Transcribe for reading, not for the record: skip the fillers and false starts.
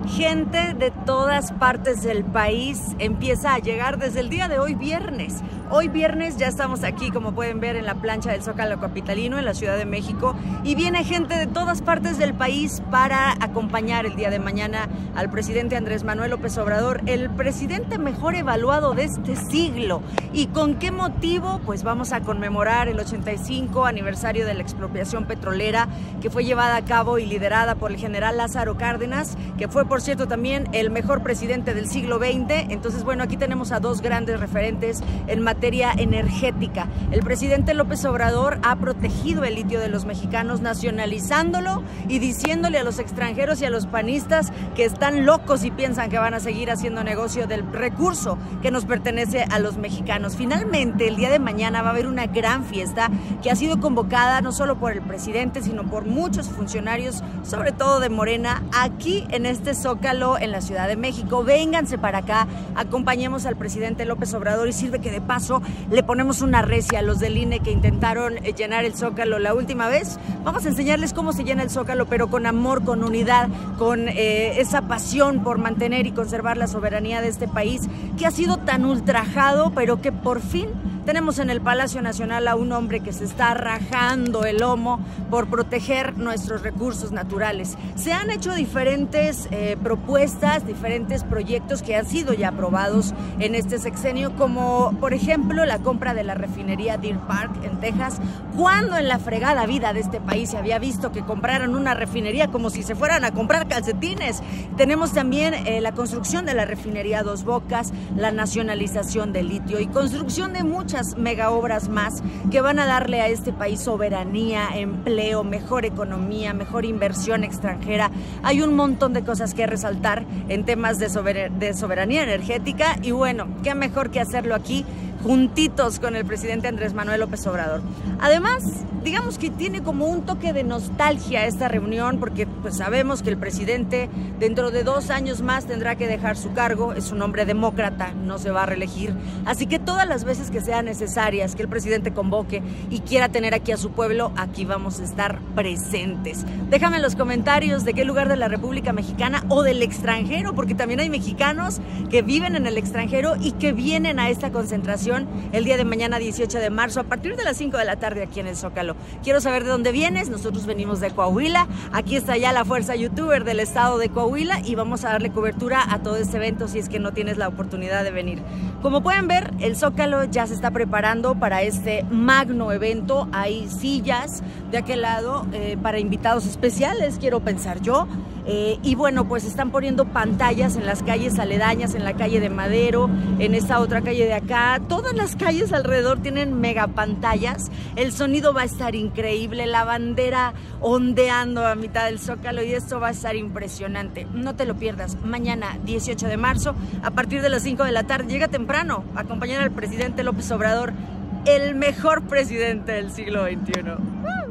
Gente de todas partes del país empieza a llegar desde el día de hoy viernes. Hoy viernes ya estamos aquí, como pueden ver, en la plancha del Zócalo capitalino, en la Ciudad de México, y viene gente de todas partes del país para acompañar el día de mañana al presidente Andrés Manuel López Obrador, el presidente mejor evaluado de este siglo. ¿Y con qué motivo? Pues vamos a conmemorar el 85 aniversario de la expropiación petrolera, que fue llevada a cabo y liderada por el general Lázaro Cárdenas, que fue, por cierto, también el mejor presidente del siglo XX. Entonces, bueno, aquí tenemos a dos grandes referentes en materia energética. El presidente López Obrador ha protegido el litio de los mexicanos, nacionalizándolo y diciéndole a los extranjeros y a los panistas que están locos y piensan que van a seguir haciendo negocio del recurso que nos pertenece a los mexicanos. Finalmente, el día de mañana va a haber una gran fiesta que ha sido convocada no solo por el presidente, sino por muchos funcionarios, sobre todo de Morena, aquí en este Zócalo en la Ciudad de México. Vénganse para acá, acompañemos al presidente López Obrador y sirve que de paso le ponemos una recia a los del INE que intentaron llenar el Zócalo la última vez. Vamos a enseñarles cómo se llena el Zócalo, pero con amor, con unidad, con esa pasión por mantener y conservar la soberanía de este país que ha sido tan ultrajado, pero que por fin tenemos en el Palacio Nacional a un hombre que se está rajando el lomo por proteger nuestros recursos naturales. Se han hecho diferentes propuestas, diferentes proyectos que han sido ya aprobados en este sexenio, como por ejemplo la compra de la refinería Deer Park en Texas. ¿Cuándo en la fregada vida de este país se había visto que compraran una refinería como si se fueran a comprar calcetines? Tenemos también la construcción de la refinería Dos Bocas, la nacionalización del litio y construcción de muchas mega obras más que van a darle a este país soberanía, empleo, mejor economía, mejor inversión extranjera. Hay un montón de cosas que resaltar en temas de soberanía energética y bueno, qué mejor que hacerlo aquí juntitos con el presidente Andrés Manuel López Obrador. Además, digamos que tiene como un toque de nostalgia esta reunión porque pues sabemos que el presidente dentro de 2 años más tendrá que dejar su cargo, es un hombre demócrata, no se va a reelegir, así que todas las veces que sean necesarias que el presidente convoque y quiera tener aquí a su pueblo, aquí vamos a estar presentes. Déjame en los comentarios de qué lugar de la República Mexicana o del extranjero, porque también hay mexicanos que viven en el extranjero y que vienen a esta concentración el día de mañana 18 de marzo a partir de las 5 de la tarde aquí en el Zócalo. Quiero saber de dónde vienes. Nosotros venimos de Coahuila, aquí está ya la fuerza youtuber del estado de Coahuila y vamos a darle cobertura a todo este evento si es que no tienes la oportunidad de venir. Como pueden ver, el Zócalo ya se está preparando para este magno evento. Hay sillas de aquel lado para invitados especiales, quiero pensar yo. Y bueno, pues están poniendo pantallas en las calles aledañas, en la calle de Madero, en esta otra calle de acá. Todas las calles alrededor tienen mega pantallas. El sonido va a estar increíble, la bandera ondeando a mitad del Zócalo y esto va a estar impresionante. No te lo pierdas, mañana 18 de marzo a partir de las 5 de la tarde. Llega temprano a acompañar al presidente López Obrador, el mejor presidente del siglo XXI.